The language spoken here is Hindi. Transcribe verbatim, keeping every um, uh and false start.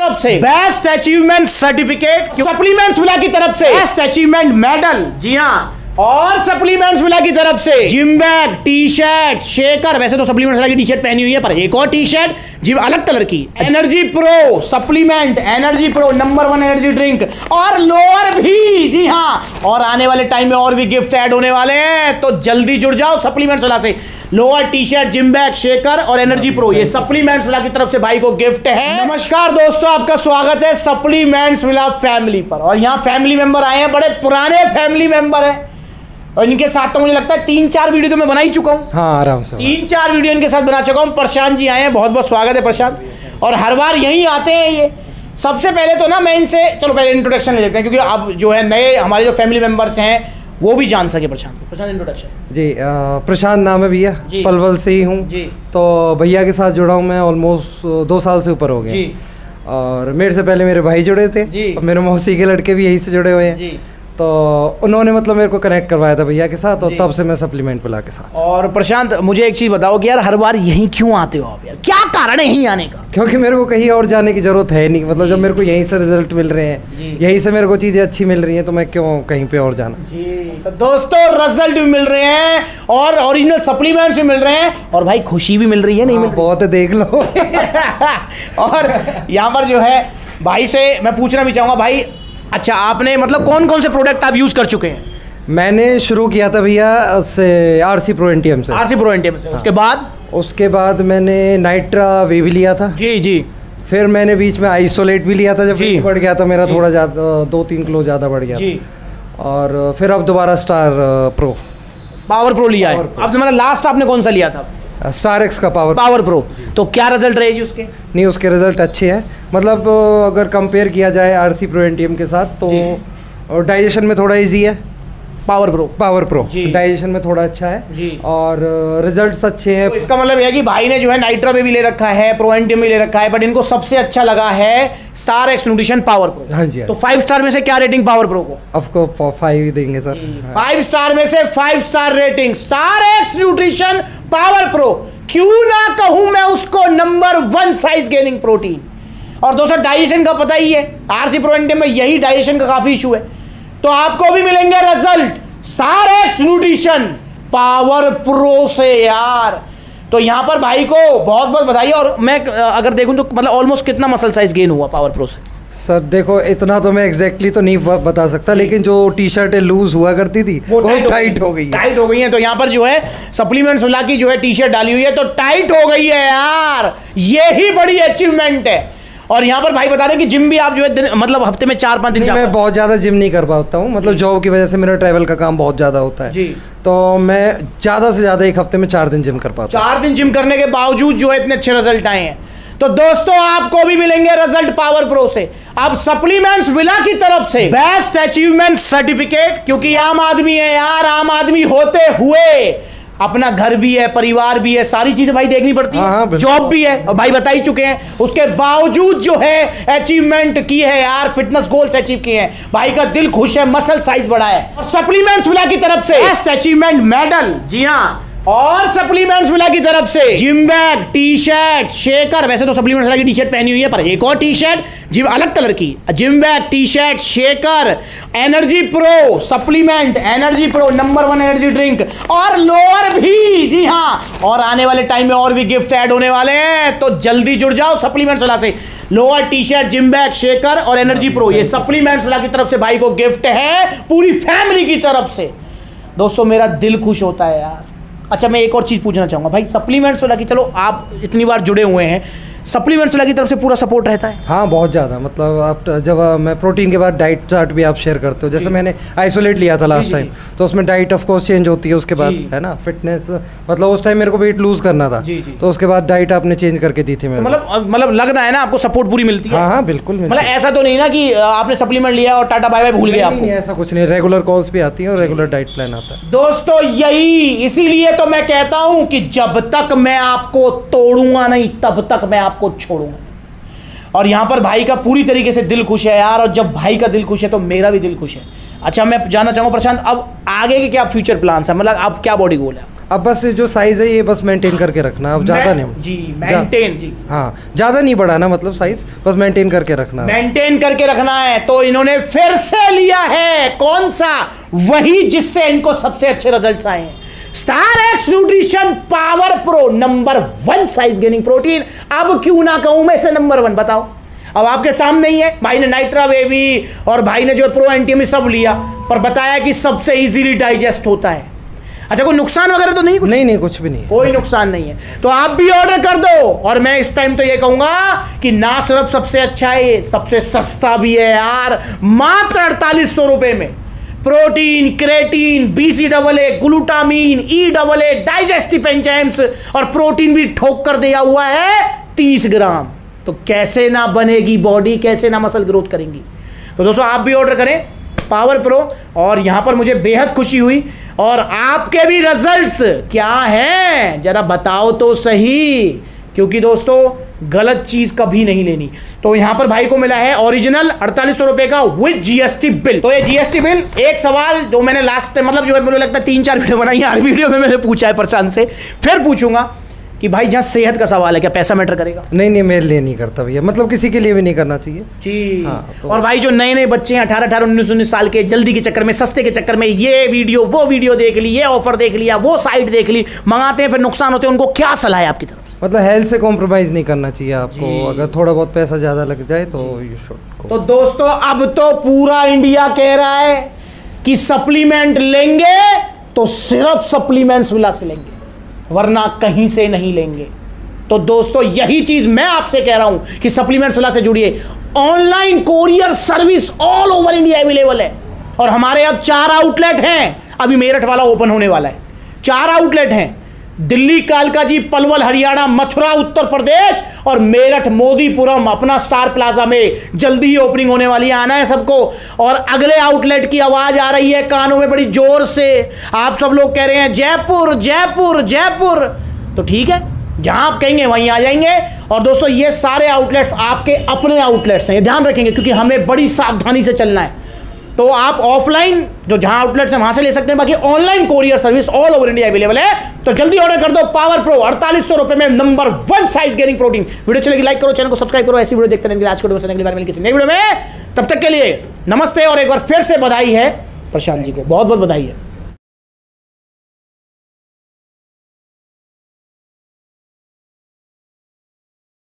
तरफ से best achievement certificate, supplements villa की तरफ से बेस्ट अचीवमेंट मेडल, जी हाँ, और सप्लीमेंट्स विला की तरफ से gym bag, T shirt, shaker. वैसे तो सप्लीमेंट्स विला की टी शर्ट पहनी हुई है, पर एक और टी शर्ट जिम अलग कलर की, energy pro supplement, energy pro number one energy drink, और लोअर भी, जी हाँ। और आने वाले टाइम में और भी गिफ्ट ऐड होने वाले हैं, तो जल्दी जुड़ जाओ सप्लीमेंट्स विला से। Lower, T shirt, gym bag, shaker और एनर्जी प्रो, ये सप्लीमेंट्स विला की तरफ से भाई को गिफ्ट है। नमस्कार दोस्तों, आपका स्वागत है सप्लीमेंट्स विला फैमिली पर। और यहाँ फैमिली मेंबर आए हैं, बड़े पुराने फैमिली मेंबर हैं, और इनके साथ तो मुझे लगता है तीन चार वीडियो तो मैं बना ही चुका हूँ। हाँ, आराम से तीन चार वीडियो इनके साथ बना चुका हूँ। प्रशांत जी आए हैं, बहुत बहुत स्वागत है प्रशांत। और हर बार यहीं आते हैं ये। सबसे पहले तो ना मैं इनसे, चलो पहले इंट्रोडक्शन ले लेते हैं, क्योंकि अब जो है नए हमारे जो फैमिली मेंबर्स हैं वो भी जान सके। प्रशांत प्रशांत इंट्रोडक्शन। जी, आ, प्रशांत नाम है भैया, पलवल से ही हूँ। तो भैया के साथ जुड़ा हूँ मैं ऑलमोस्ट दो साल से ऊपर हो गए। और मेरे से पहले मेरे भाई जुड़े थे, मेरे मौसी के लड़के भी यहीं से जुड़े हुए हैं। तो उन्होंने मतलब मेरे को कनेक्ट करवाया था भैया के साथ, और तब से मैं सप्लीमेंट विला के साथ। और प्रशांत, मुझे एक चीज़ बताओ कि यार हर बार यहीं क्यों आते हो आप यार? क्या कारण है यहीं आने का? क्योंकि मेरे को कहीं और जाने की जरूरत है नहीं। मतलब जब मेरे को यहीं से रिजल्ट मिल रहे हैं, यहीं से मेरे को चीज़ें अच्छी मिल रही हैं, तो मैं क्यों कहीं पे और जाना। जी, तो दोस्तों रिजल्ट भी मिल रहे हैं और ओरिजिनल सप्लीमेंट्स भी मिल रहे हैं, और भाई खुशी भी मिल रही है। नहीं मिल बहुत है, देख लो। और यहाँ पर जो है भाई से मैं पूछना भी चाहूँगा, भाई अच्छा आपने मतलब कौन कौन से प्रोडक्ट आप यूज़ कर चुके हैं? मैंने शुरू किया था भैया से आरसी प्रो एनटीएम से। आरसी प्रो एनटीएम से। हाँ। उसके बाद उसके बाद मैंने नाइट्रा वे भी लिया था। जी जी। फिर मैंने बीच में आइसोलेट भी लिया था, जब बढ़ गया था मेरा थोड़ा ज़्यादा, दो तीन किलो ज़्यादा बढ़ गया जी। और फिर अब दोबारा स्टार प्रो पावर प्रो लिया है। अब मतलब लास्ट आपने कौन सा लिया था? स्टार एक्स का पावर पावर प्रो। तो क्या रिजल्ट रहे जी उसके? नहीं, उसके रिजल्ट अच्छे हैं। मतलब अगर कंपेयर किया जाए आरसी प्रो एनटीएम के साथ, तो डाइजेशन में थोड़ा इजी है power pro. Power pro digestion में थोड़ा अच्छा है जी। और रिजल्ट्स अच्छे हैं। तो इसका मतलब यह है कि भाई ने जो है नाइट्रा भी ले रखा है, प्रो एनटीएम भी ले रखा है, बट इनको सबसे अच्छा लगा है star X nutrition power pro. हाँ जी। तो फाइव स्टार में से क्या रेटिंग पावर प्रो को? आपको फाइव ही देंगे सर। फाइव स्टार में से five star rating star X nutrition power pro. क्यों ना कहूं मैं उसको number one size gaining protein. और दोस्तों डाइजेशन का पता ही है, आरसी प्रो एनटीएम में यही डाइजेशन का काफी इशू है। तो आपको भी मिलेंगे result star X nutrition power pro से यार। तो यहां पर भाई को बहुत बहुत बधाई। और मैं अगर देखूं तो मतलब ऑलमोस्ट कितना मसल साइज गेन हुआ पावर प्रो से? सर देखो, इतना तो मैं एग्जैक्टली तो नहीं बता सकता, लेकिन जो टी शर्टें लूज हुआ करती थी वो, वो टाइट हो गई है। टाइट हो गई है। तो यहाँ पर जो है सप्लीमेंट्स विला की जो है टी शर्ट डाली हुई है, तो टाइट हो गई है यार। यही बड़ी अचीवमेंट है। और यहाँ पर भाई बता रहे हैं कि जिम भी आप जो है मतलब हफ्ते में चार पांच दिन मैं बहुत ज़्यादा जिम नहीं कर पाता हूँ। मतलब जॉब की वजह से मेरा ट्रैवल का काम बहुत ज़्यादा होता है जी। तो मैं ज़्यादा से ज़्यादा एक हफ्ते में चार दिन जिम कर पाता हूँ। चार दिन जिम करने के बावजूद जो है इतने अच्छे रिजल्ट आए हैं। तो दोस्तों आपको भी मिलेंगे रिजल्ट पावर प्रो से। अब सप्लीमेंट्स विला की तरफ से बेस्ट अचीवमेंट सर्टिफिकेट, क्योंकि आम आदमी है यार, आम आदमी होते हुए अपना घर भी है, परिवार भी है, सारी चीजें भाई देखनी पड़ती है, जॉब भी है, और भाई बता ही चुके हैं। उसके बावजूद जो है अचीवमेंट की है यार, फिटनेस गोल्स अचीव किए हैं। भाई का दिल खुश है, मसल साइज बढ़ा है। और सप्लीमेंट्स विला की तरफ से बेस्ट अचीवमेंट मेडल, जी हाँ, और सप्लीमेंट्स विला की तरफ से gym bag, T shirt, shaker. वैसे तो सप्लीमेंट्स विला की टी शर्ट पहनी हुई है, पर एक और टी शर्ट जिम अलग कलर की, gym bag, T shirt, shaker, energy pro supplement, energy pro number one energy drink, और लोअर भी, जी हाँ। और आने वाले टाइम में और भी गिफ्ट ऐड होने वाले हैं, तो जल्दी जुड़ जाओ सप्लीमेंट्स विला से। Lower, T shirt, gym bag, shaker और एनर्जी प्रो, ये सप्लीमेंट्स विला की तरफ से भाई को गिफ्ट है, पूरी फैमिली की तरफ से। दोस्तों मेरा दिल खुश होता है यार। अच्छा, मैं एक और चीज़ पूछना चाहूँगा भाई, सप्लीमेंट्स विला की, चलो आप इतनी बार जुड़े हुए हैं, सप्लीमेंट्स विला की तरफ से पूरा सपोर्ट रहता है? हाँ, बहुत ज़्यादा। मतलब आप जब मैं प्रोटीन के बाद डाइट चार्ट भी आप शेयर करते हो, जैसे मैंने आइसोलेट लिया था लास्ट टाइम, तो उसमें डाइट ऑफ कोर्स चेंज होती है उसके बाद, है ना। फिटनेस मतलब उस टाइम मेरे को वेट लूज करना था, तो उसके बाद डाइट आपने चेंज करके दी थी मेरे। मतलब मतलब लग रहा है ना आपको सपोर्ट पूरी मिलती है? हाँ हाँ बिल्कुल। मतलब ऐसा तो नहीं ना कि आपने सप्लीमेंट लिया और टाटा बाय बाय भूल गए आपको? ऐसा कुछ नहीं, रेगुलर कॉल्स भी आती हैं और रेगुलर डाइट प्लान आता है। दोस्तों यही, इसीलिए तो मैं कहता हूं कि जब तक मैं आपको तोड़ूंगा नहीं, तब तक मैं आपको छोड़ूंगा। और यहाँ पर भाई का पूरी तरीके से दिल खुश है यार, और जब भाई का दिल खुश है तो मेरा भी दिल खुश है। अच्छा, मैं जानना चाहूँगा प्रशांत, अब आगे के क्या फ्यूचर प्लान्स है? मतलब अब क्या बॉडी गोल है? अब बस जो साइज है ये बस मेंटेन करके रखना, अब ज्यादा नहीं जी मेंटेन जी हाँ, ज्यादा नहीं बढ़ाना, मतलब साइज बस मेंटेन करके रखना, मेंटेन करके रखना है। तो इन्होंने फिर से लिया है कौन सा, वही जिससे इनको सबसे अच्छे रिजल्ट्स आए हैं, star X nutrition power pro number one size gaining protein. अब क्यों ना कहूं मैं इसे नंबर वन, बताओ। अब आपके सामने ही है, भाई ने नाइट्रा बेबी और भाई ने जो प्रो एंटी सब लिया, पर बताया कि सबसे इजीली डाइजेस्ट होता है। अच्छा, कोई नुकसान वगैरह तो नहीं? कुछ नहीं नहीं, कुछ भी नहीं, कोई नुकसान नहीं है। तो आप भी ऑर्डर कर दो। और मैं इस टाइम तो ये कहूंगा कि ना सिर्फ सबसे अच्छा है, ये सबसे सस्ता भी है यार, मात्र अड़तालीस सौ रुपए में। Protein, creatine, BC double A, glutamine, E double A, digestive enzymes और प्रोटीन भी ठोक कर दिया हुआ है तीस ग्राम। तो कैसे ना बनेगी बॉडी, कैसे ना मसल ग्रोथ करेंगी। तो दोस्तों आप भी ऑर्डर करें पावर प्रो। और यहां पर मुझे बेहद खुशी हुई। और आपके भी रिजल्ट्स क्या हैं जरा बताओ तो सही, क्योंकि दोस्तों गलत चीज कभी नहीं लेनी। तो यहां पर भाई को मिला है ओरिजिनल अड़तालीस सौ रुपए का विद जीएसटी बिल। तो ये जीएसटी बिल, एक सवाल जो मैंने लास्ट मतलब जो है मुझे लगता है तीन चार वीडियो बनाई, हर वीडियो में मैंने पूछा है प्रशांत से, फिर पूछूंगा कि भाई जहां सेहत का सवाल है, क्या पैसा मैटर करेगा? नहीं नहीं, मेरे लिए नहीं करता भैया, मतलब किसी के लिए भी नहीं करना चाहिए जी। हाँ, तो... और भाई जो नए नए बच्चे हैं अठारह अठारह उन्नीस उन्नीस साल के, जल्दी के चक्कर में, सस्ते के चक्कर में ये वीडियो वो वीडियो देख ली, ये ऑफर देख लिया, वो साइट देख ली, मंगाते हैं फिर नुकसान होते हैं, उनको क्या सलाह है आपकी तरफ? मतलब हेल्थ से कॉम्प्रोमाइज नहीं करना चाहिए आपको, अगर थोड़ा बहुत पैसा ज्यादा लग जाए तो यू शुड। तो दोस्तों अब तो पूरा इंडिया कह रहा है कि सप्लीमेंट लेंगे तो सिर्फ सप्लीमेंट्स विला से लेंगे, वरना कहीं से नहीं लेंगे। तो दोस्तों यही चीज मैं आपसे कह रहा हूं कि सप्लीमेंट्स विला से जुड़िए। Online courier service all over India available है। और हमारे अब चार आउटलेट हैं, अभी मेरठ वाला ओपन होने वाला है। चार आउटलेट हैं, दिल्ली, कालकाजी, पलवल हरियाणा, मथुरा उत्तर प्रदेश और मेरठ मोदीपुरम अपना स्टार प्लाजा में जल्दी ही ओपनिंग होने वाली है। आना है सबको। और अगले आउटलेट की आवाज आ रही है कानों में बड़ी जोर से, आप सब लोग कह रहे हैं जयपुर जयपुर जयपुर। तो ठीक है, जहां आप कहेंगे वहीं आ जाएंगे। और दोस्तों ये सारे आउटलेट्स आपके अपने आउटलेट्स हैं, ये ध्यान रखेंगे, क्योंकि हमें बड़ी सावधानी से चलना है। तो आप ऑफलाइन जो जहां आउटलेट्स हैं वहां से ले सकते हैं, बाकी online courier service all over India available है। तो जल्दी ऑर्डर कर दो पावर प्रो अड़तालीस सौ रुपए में number one size gaining protein. Video चलेगी लाइक करो, चैनल को सब्सक्राइब करो, ऐसी वीडियो देखते रहेंगे। आज को अगली बार मिलेंगे किसी नई वीडियो में, तब तक के लिए नमस्ते। और एक बार फिर से बधाई है प्रशांत जी को, बहुत बहुत बधाई है।